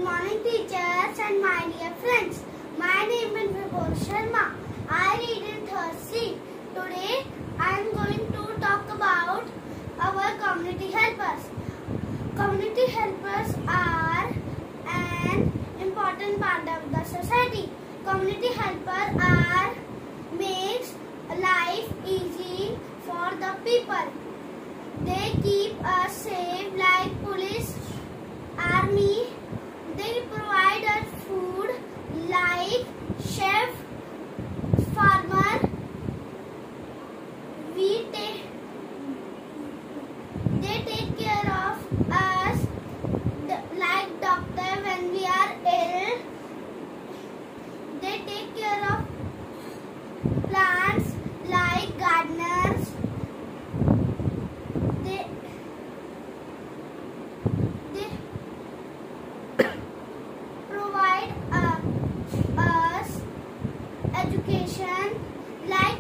morning, teachers and my dear friends. My name is Vibhor Sharma. I read in third C. Today I am going to talk about our community helpers. Community helpers are an important part of the society. Community helpers are makes life easy for the people. They keep us safe like police, army. They provide us food like chef, farmer. They take care of us like doctor when we are ill. They take care of plants like gardeners. They provide us education like